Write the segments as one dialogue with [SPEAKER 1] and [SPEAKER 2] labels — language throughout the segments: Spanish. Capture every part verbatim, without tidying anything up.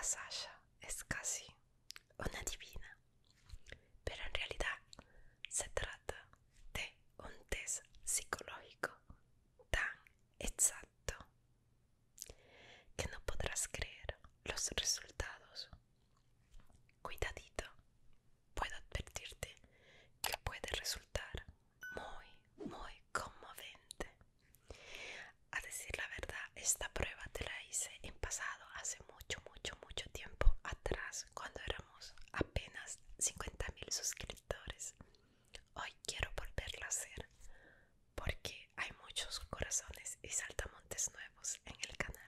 [SPEAKER 1] Sasha es casi una divina, pero en realidad se trata de un test psicológico tan exacto que no podrás creer los resultados. Cuidadito, puedo advertirte que puede resultar muy, muy conmovente. A decir la verdad, esta prueba te la hice en pasado hace mucho, mucho, mucho tiempo atrás, cuando éramos apenas cincuenta mil suscriptores. Hoy quiero volverla a hacer porque hay muchos corazones y saltamontes nuevos en el canal.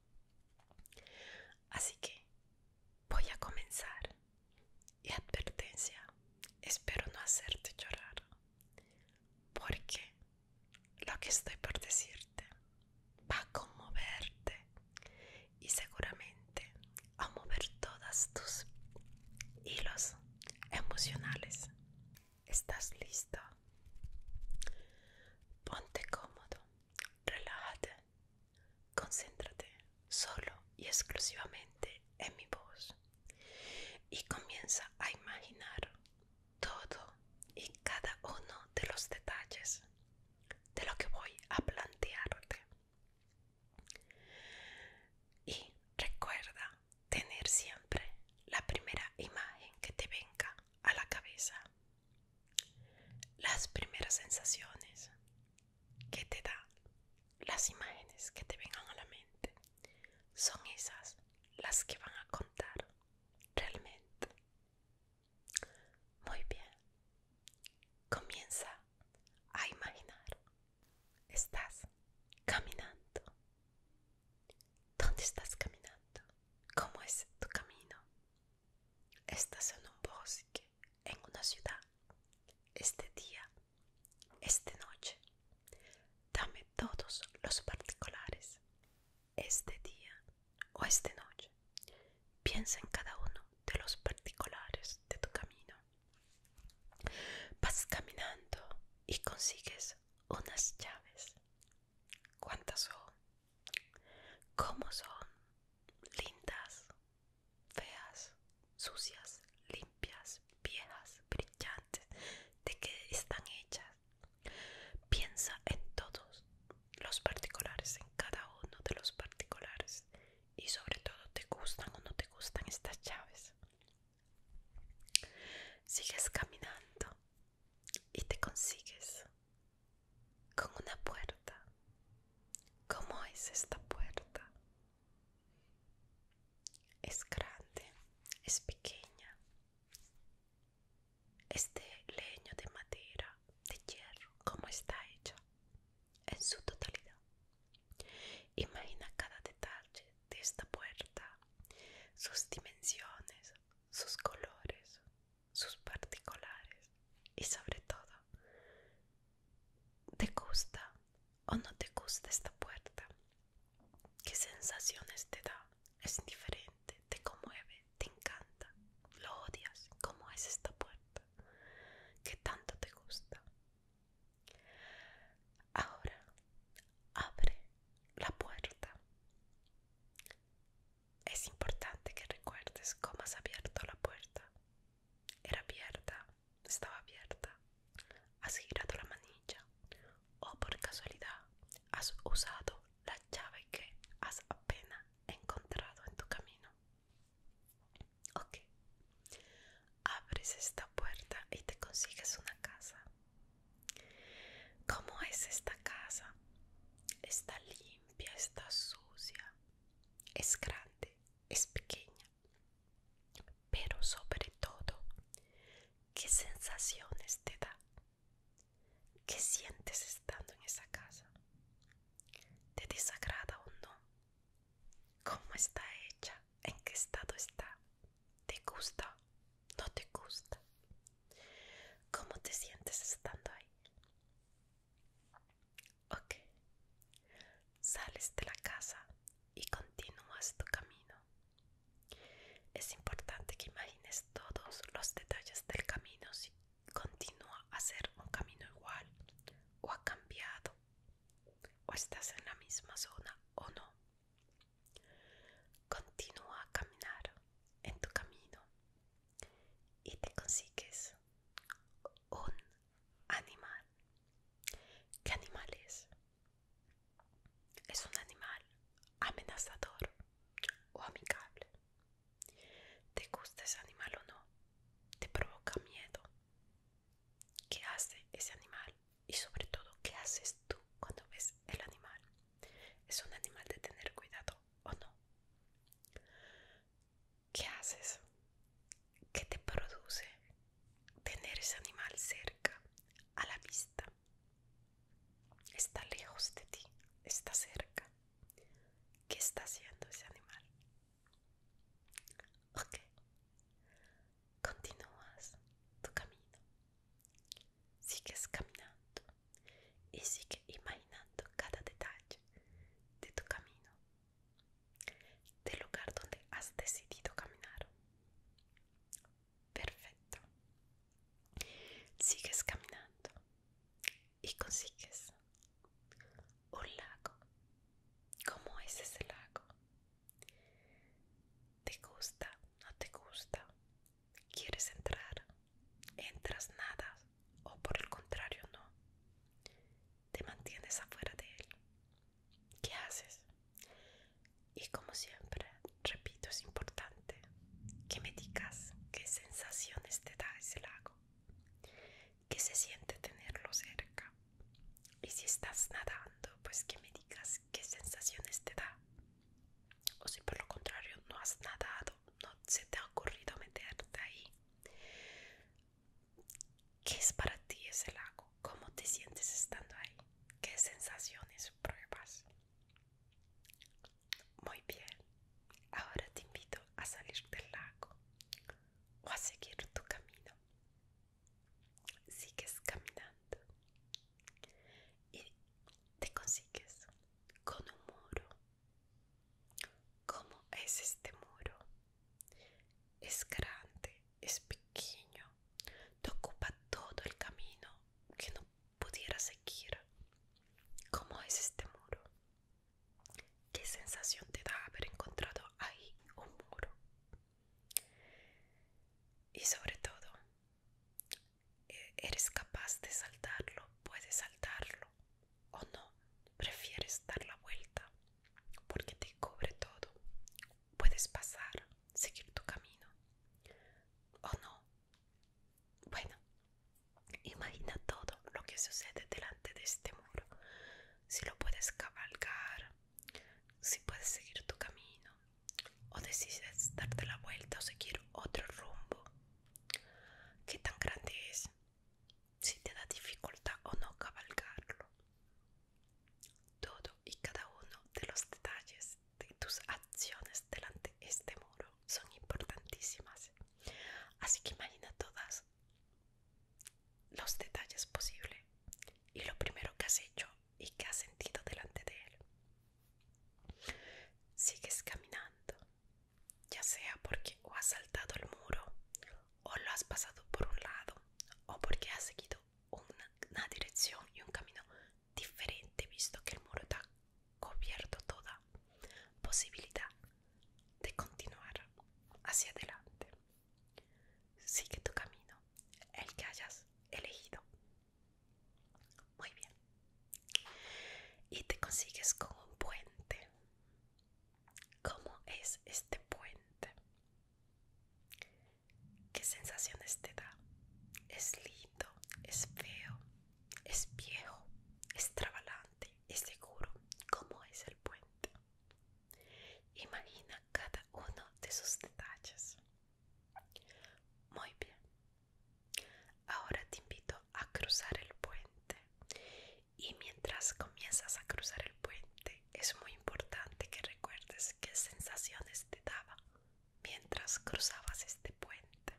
[SPEAKER 1] Así que voy a comenzar. Y advertencia, espero no hacerte llorar, porque lo que estoy por decirte va a conmoverte y seguramente a mover todas tus hilos emocionales. ¿Estás listo? Ponte cómodo, relájate, concéntrate solo y exclusivamente en mi voz y comienza a imaginar todo y cada uno de los detalles de lo que voy a plantearte. Y recuerda tener siempre la primera imagen que te venga a la cabeza. Las primeras sensaciones que te da, las imágenes que te vengan a la mente, son esas las que van a contar realmente. Muy bien, comienza a imaginar. Estás caminando. ¿Dónde estás caminando? ¿Cómo es tu camino? Estás en un bosque, en una ciudad. Este día, esta noche. Dame todos los particulares. Este día o esta noche. Piensa en cada uno de los particulares de tu camino. Vas caminando y consigues unas llaves. ¿Cuántas son? ¿Cómo son? Lindas, feas, sucias, limpias, viejas, brillantes. ¿De qué están hechas? Piensa en todos los particulares, en cada uno de los particulares, y sobre todo, ¿te gustan o no te gustan estas llaves? Sigues caminando y te consigues con una puerta. ¿Cómo es esta puerta? Es grande, es pequeña, es de leño, de madera, de hierro. ¿Cómo está hecha? En su totalidad. Imagina cada detalle de esta puerta, sus dimensiones, sus colores, sus particulares y sobre todo, ¿te gusta o no te gusta esta puerta? ¿Qué sensaciones te da? ¿Es indiferente? ¿Te conmueve? ¿Te encanta? ¿Lo odias? ¿Cómo es esta puerta? ¿Qué tanto te gusta? Ahora, abre la puerta. Es importante que recuerdes cómo has abierto la puerta. Era abierta, estaba abierta. Has girado la manilla o por casualidad has usado la llave que has apenas encontrado en tu camino. Ok, abres esta puerta y te consigues una casa. ¿Cómo es esta casa? Está limpia, está sucia, es grande, es pequeña, pero sobre todo, ¿qué sensaciones te da? ¿Qué sientes estando en esa casa? ¿Te desagrada o no? ¿Cómo está hecha? ¿En qué estado está? ¿Te gusta? ¿No te gusta? ¿Cómo te sientes estando ahí? Ok, sales de la casa y continúas tu camino. Es importante que imagines todos los detalles del camino, si continúa a ser un camino igual o ha cambiado o estás en la misma zona o no. Continúa a caminar cazador o amigable. ¿Te gusta ese animal o no? ¿Te provoca miedo? ¿Qué hace ese animal? Y sobre todo, ¿qué haces tú cuando ves el animal? ¿Es un animal de tener cuidado o no? ¿Qué haces? ¿Qué te produce tener ese animal cerca, a la vista? ¿Está lejos de ti? ¿Está cerca? ¿Qué está haciendo ese animal? Ok, continúas tu camino. Sigues caminando y sigue imaginando cada detalle de tu camino, del lugar donde has decidido caminar. Perfecto. Sigues caminando y consigues un lago. ¿Cómo es ese lago? ¿Te gusta? ¿No te gusta? ¿Quieres entrar? ¿Entras, nadas? ¿O por el contrario no? ¿Te mantienes afuera de él? ¿Qué haces? Y como siempre, repito, es importante que me digas qué sensaciones te da ese lago, qué se siente tenerlo cerca. Y si estás nadando, pues que me digas qué sensaciones te da. O si por lo contrario no has nadado, no se te ha ocurrido meterte ahí. ¿Qué es para ti ese lago? ¿Cómo te sientes estando ahí? ¿Qué sensaciones pruebas? Muy bien. Ahora te invito a salir del lago o a seguir tu camino. Sigues caminando y te consigues con un muro. ¿Cómo es este muro? Es grande, es pequeño, te ocupa todo el camino que no pudieras seguir. ¿Cómo es este muro? ¿Qué sensación te da haber encontrado ahí un muro? Y sobre todo, ¿eres capaz de saltarlo? ¿Puedes saltarlo? ¿O no? ¿Prefieres dar la vuelta? Porque te cubre todo. Puedes pasar, seguir tu camino. ¿O no? Bueno, imagina todo lo que sucede delante de este muro. Si lo puedes cabalgar, si puedes seguir tu camino, o decides darte la vuelta o seguir otro rumbo. ¿Qué tan grande es? Si te da dificultad o no cabalgarlo. Todo y cada uno de los detalles de tus acciones delante de este muro son importantísimas. Así que imagina todos los detalles posibles y lo primero que has hecho y que has sentido delante de él. Sigues caminando, ya sea porque o has saltado el muro, o lo has pasado por un lado, o porque has seguido una, una dirección y un camino diferente, visto que el muro te ha cubierto toda posibilidad de continuar hacia adelante. Sigue tu camino, el que hayas elegido. Muy bien. Y te consigues con un puente. ¿Cómo es este puente? ¿Qué sensaciones te da? ¿Es lindo? ¿Es feo? ¿Es viejo? ¿Es trabalante? ¿Es seguro? ¿Cómo es el puente? Imagina cada uno de sus detalles. Muy bien. Ahora te invito a cruzar el puente. Y mientras comienzas a cruzar el puente, es muy importante que recuerdes qué sensaciones te daba mientras cruzabas este puente.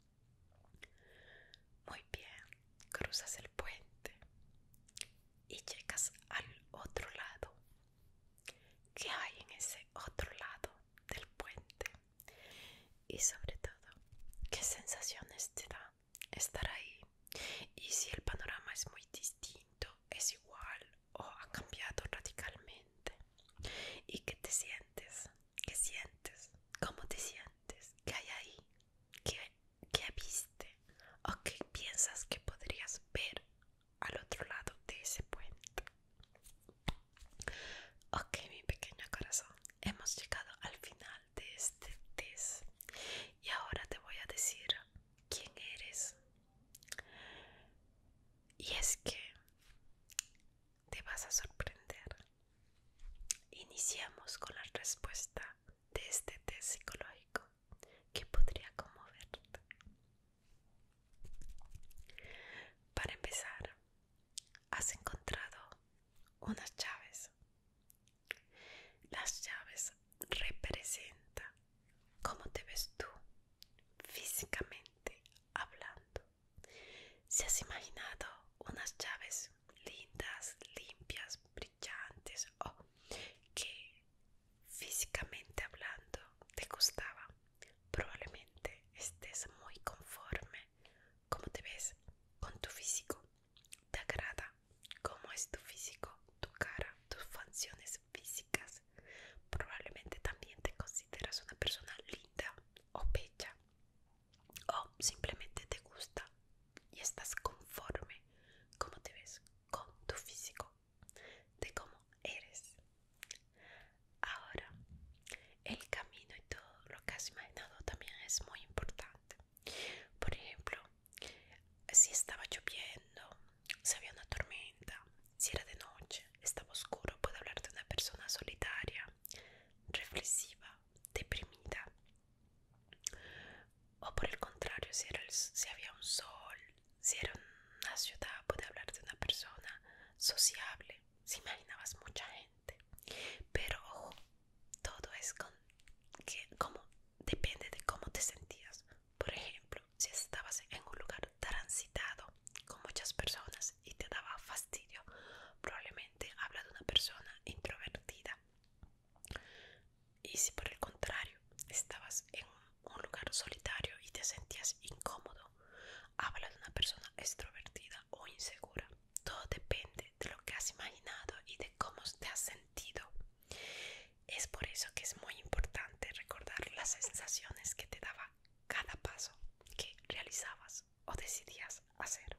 [SPEAKER 1] Muy bien, cruzas el puente y llegas al otro lado. ¿Qué hay en ese otro lado del puente? Y sobre todo, ¿qué sensaciones te da estar ahí? Y si el panorama es muy distinto, es igual o ha cambiado radicalmente. ¿Y qué te sientes? ¿Qué sientes? ¿Cómo te sientes? ¿Qué hay ahí? ¿Qué, qué viste? ¿O qué piensas que podrías ver al otro lado de ese puente? sociable, si imaginabas mucha gente. Pero ojo, todo es con que como depende de cómo te sentías. Por ejemplo, si estabas en un lugar transitado con muchas personas y te daba fastidio, probablemente habla de una persona introvertida. Y si por el contrario estabas en un lugar solitario y te sentías incómodo, habla de una persona extrovertida o insegura. Todo depende de lo que has imaginado y de cómo te has sentido. Es por eso que es muy importante recordar las sensaciones que te daba cada paso que realizabas o decidías hacer.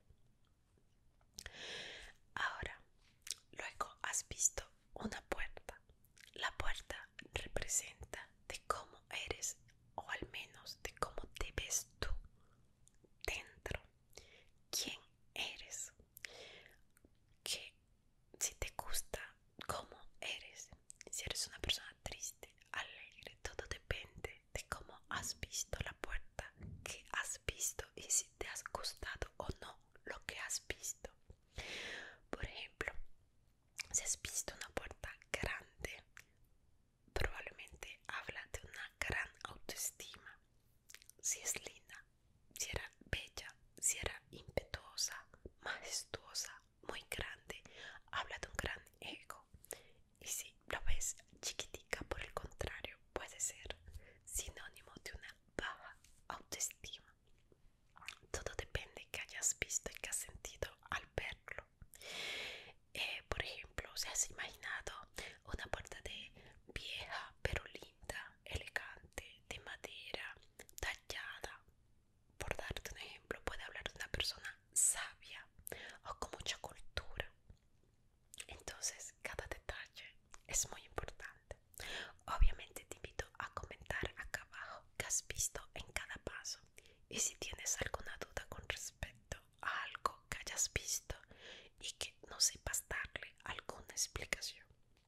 [SPEAKER 1] Ahora, luego has visto una puerta. La puerta representa de cómo eres, o al menos de cómo te ves tú dentro. ¿Quién eres? Que si te gusta cómo eres, si eres una persona triste, alegre, todo depende de cómo has visto la puerta, que has visto y si te has gustado o no lo que has visto. Por ejemplo, si has visto una puerta grande, probablemente habla de una gran autoestima. Si es linda, si era bella, si era impetuosa, majestuosa, muy grande, habla de un gran ego. Y si lo ves chiquitica, por el contrario, puede ser sinónimo de una baja autoestima. Todo depende de que hayas visto y que has sentido al verlo. Eh, por ejemplo, si has imaginado una puerta de vieja pero linda, elegante, de madera, tallada, por darte un ejemplo, puede hablar de una persona sabia o con mucha cultura. Entonces, cada detalle es muy importante. Obviamente te invito a comentar acá abajo qué has visto en cada paso. Y si tienes alguna duda con respecto a algo que hayas visto y que no sepas darle alguna explicación.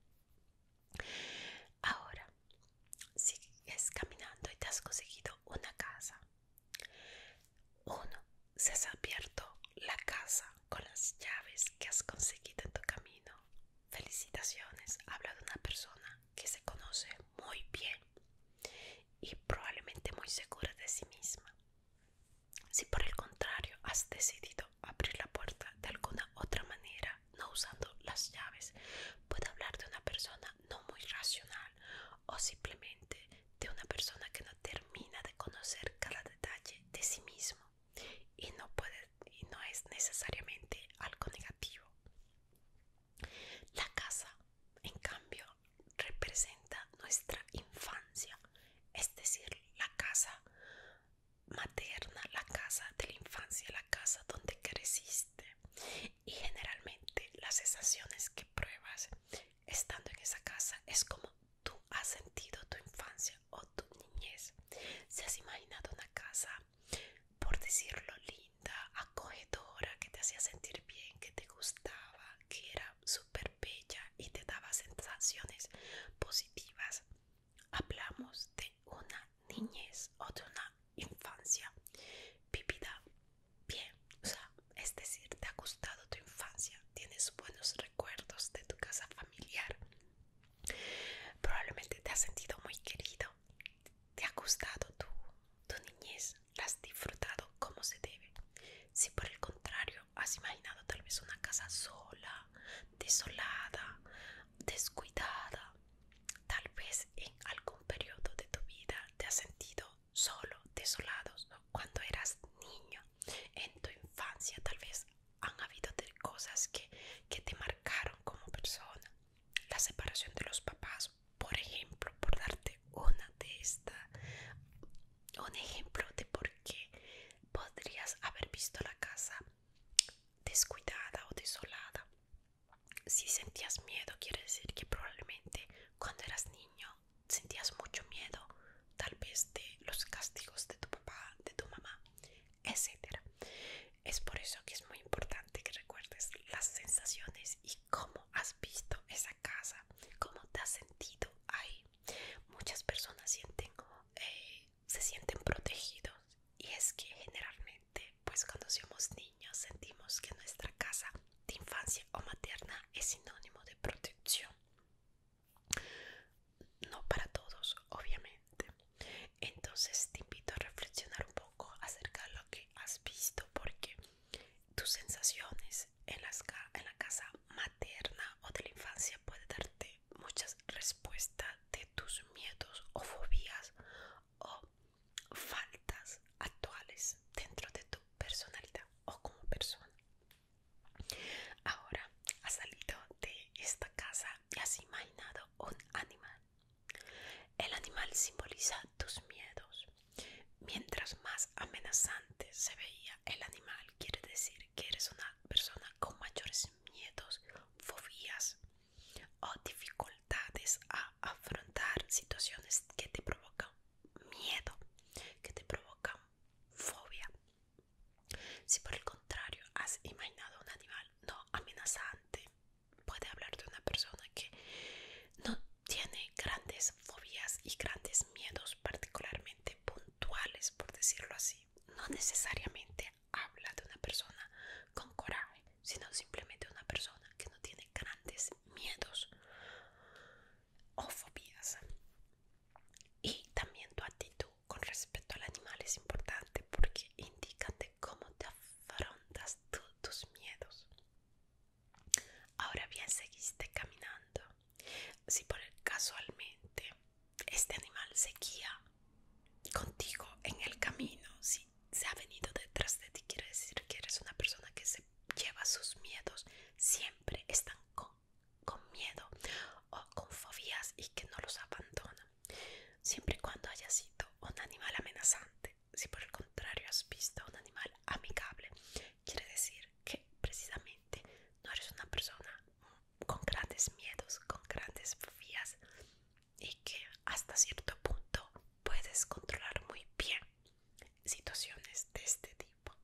[SPEAKER 1] Ahora, sigues caminando y te has conseguido una casa. Uno, se has abierto la casa con las llaves que has conseguido en tu camino. Felicitaciones, habla de una persona que se conoce muy bien y probablemente muy segura de sí misma. Si por el contrario has decidido abrir la puerta de alguna otra manera, no usando las llaves, puede hablar de una persona no muy racional o simplemente de una persona que no termina de conocer cada detalle de sí mismo y no puede y no es necesariamente algo negativo. La casa, en cambio, representa nuestra infancia, es decir, la casa materna, la casa de la infancia, la casa donde creciste. Y generalmente las sensaciones que pruebas estando en esa casa es como tú has sentido tu infancia o tu niñez. Si has imaginado una casa, por decirlo, linda, acogedora, que te hacía sentir bien, que te gustaba, que era súper bella y te daba sensaciones positivas, hablamos de una niñez o de una infancia vivida bien. O sea, es decir, te ha gustado tu infancia, tienes buenos recuerdos de tu casa familiar, probablemente te has sentido muy querido, te ha gustado tu, tu niñez, la has disfrutado como se debe. Si por el contrario has imaginado tal vez una casa sola, desolada, descuidada, tal vez en algún periodo de tu vida te has sentido solo, desolado, ¿no? Cuando eras niño, en tu infancia tal vez han habido cosas que, que te marcaron como persona. La separación de los papás, por ejemplo, por darte una de estas, un ejemplo de por qué podrías haber visto la casa descuidada o desolada. Si sentías miedo, quiere decir que probablemente cuando eras niño sentías mucho miedo, tal vez de los castigos de tu papá, de tu mamá, etcétera. Es por eso que es muy importante que recuerdes las seguiste caminando. Si por el casualmente este animal seguía contigo en el camino, si se ha venido detrás de ti, quiere decir que eres una persona que se lleva sus miedos, siempre están con, con miedo o con fobías y que no los abandonan, siempre y cuando haya sido un animal amenazante. Si por el contrario has visto un animal amigable, quiere decir que precisamente no eres una persona con grandes miedos, con grandes fobías y que hasta cierto punto puedes controlar muy bien situaciones de este tipo.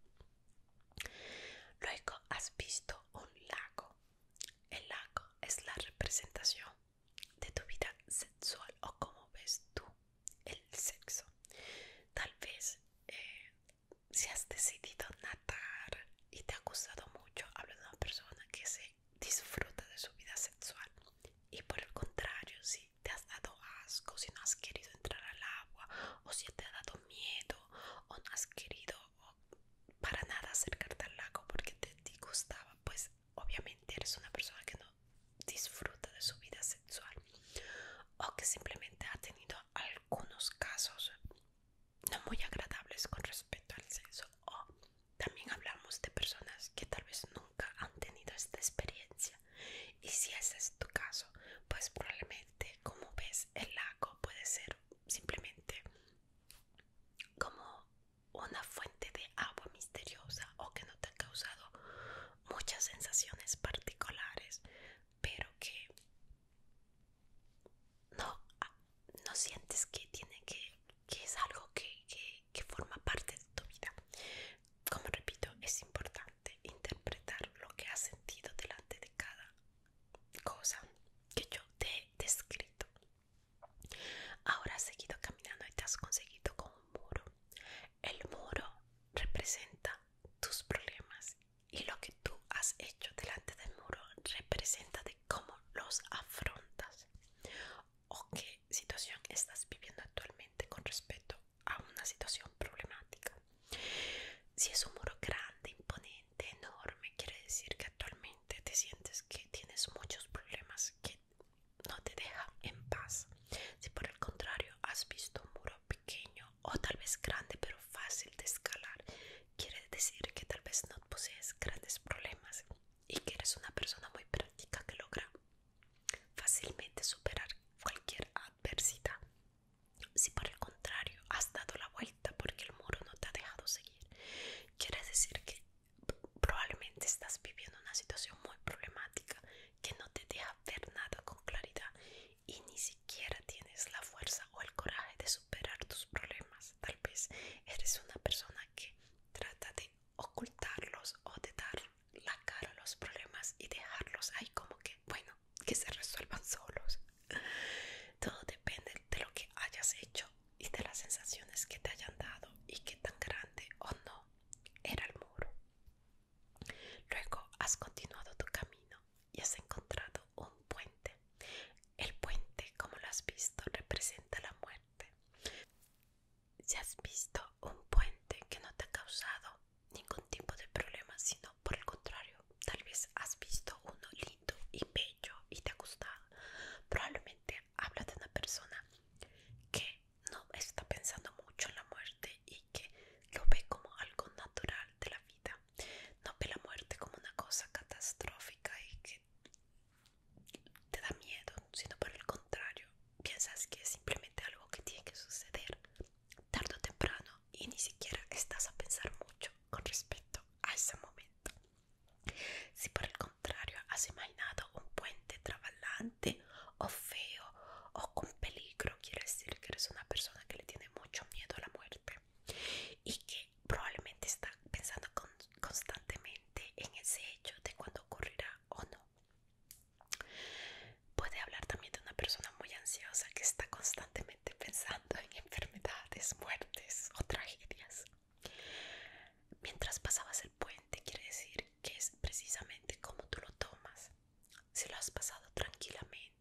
[SPEAKER 1] Luego has visto un lago. El lago es la representación de tu vida sexual o cómo ves tú el sexo. Tal vez eh, si has decidido nadar y te ha gustado mucho, hablo de una persona que se disfruta de su vida sexual. Y por el contrario, si te has dado asco, si no has querido entrar al agua, o si te ha dado miedo, o no has querido para nada acercarte al lago porque te disgustaba, pues obviamente eres una persona que no disfruta de su vida sexual, o que simplemente ha tenido algunos casos no muy agradables con respecto al sexo, o también hablamos de personas que tal vez nunca han tenido esta experiencia. Y si ese es tu caso, pues probablemente, como ves, el lago puede ser simplemente como una fuente de agua misteriosa o que no te ha causado muchas sensaciones particulares, pero que no, no sientes que tiene que, que es algo que, que, que forma parte de tu vida. Como repito, es importante interpretar lo que has sentido delante de cada cosa que yo te he descrito. Ahora has seguido caminando y te has conseguido con un muro. El muro representa tus problemas y lo que tú has hecho delante del muro representa de cómo los afrontas o qué situación estás viviendo actualmente con respecto a una situación problemática. Si es un muro grande, imponente, enorme, quiere decir que actualmente te sientes que tienes muchos problemas que no te dejan en paz. Si por el contrario has visto un muro pequeño o tal vez grande pero fácil de escalar, quiere decir que tal vez no posees grandes problemas y que eres una persona muy práctica que logra fácilmente superar cualquier adversidad. Si por el contrario has dado la vuelta porque el muro no te ha dejado seguir, quiere decir que probablemente estás viviendo una situación muy problemática que no te deja ver nada con claridad y ni siquiera tienes la fuerza o el coraje de superar tus problemas. Tal vez eres una persona que trata de ocultarlos o de dar la cara a los problemas y dejarlos ahí como que, bueno, que se resuelvan solos. Todo depende de lo que hayas hecho y de las sensaciones que te hayan dado y qué tan grande o no era el muro. Luego has continuado tu camino y has encontrado un puente. El puente, como lo has visto, representa la muerte. Si has visto un puente que no te ha causado ningún tipo de problema, sino por el contrario, tal vez has visto uno lindo y bello y te ha gustado, probablemente habla de una persona que no está pensando mucho en la muerte y que lo ve como algo natural de la vida. No ve la muerte como una cosa catastrófica y que te da miedo, sino por el contrario, piensas que es simplemente algo que tiene que suceder tarde o temprano y ni siquiera estás a pensar mucho con respecto a ese momento. Si por el contrario has imaginado un puente trabalante o feo o con peligro, quiere decir que eres una persona que le tiene mucho miedo a la muerte y que probablemente está pensando con, constantemente en ese hecho de cuándo ocurrirá o no. Puede hablar también de una persona muy ansiosa que está constantemente pensando en enfermedades, muertes o tragedias. Mientras pasabas el puente, quiere decir que es precisamente como tú lo tomas. Si lo has pasado tranquilamente,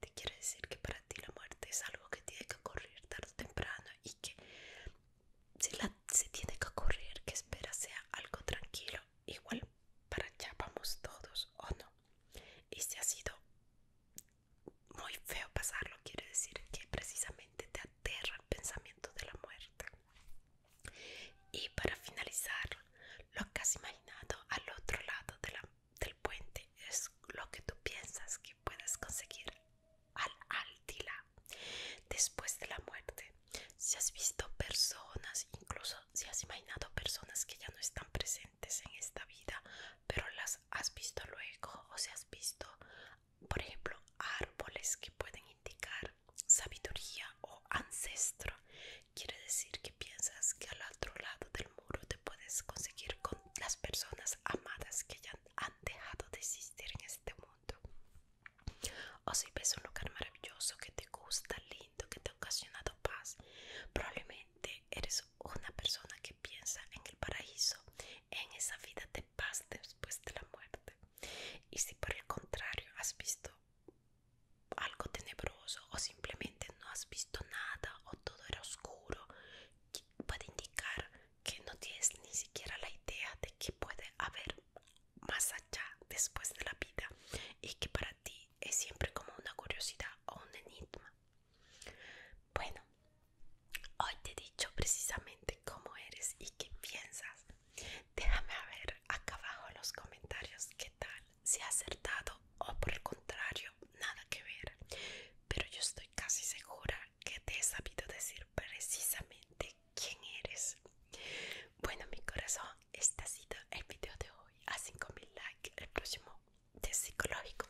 [SPEAKER 1] o si ves un lugar maravilloso que te gusta, lindo, que te ha ocasionado paz, probablemente eres una persona que piensa en el paraíso, en esa vida de paz después de la muerte. Y si por el contrario has visto algo tenebroso o simplemente no has visto nada o todo era oscuro, puede indicar que no tienes ni siquiera la idea de que puede haber más allá después de la vida y que para ti es siempre como una curiosidad o un enigma. Bueno, hoy te he dicho precisamente cómo eres y qué piensas. Déjame ver acá abajo en los comentarios qué tal, si has acertado o por el contrario, nada que ver. Pero yo estoy casi segura que te he sabido decir precisamente quién eres. Bueno, mi corazón, este ha sido el video de hoy. A cinco mil likes, el próximo de psicológico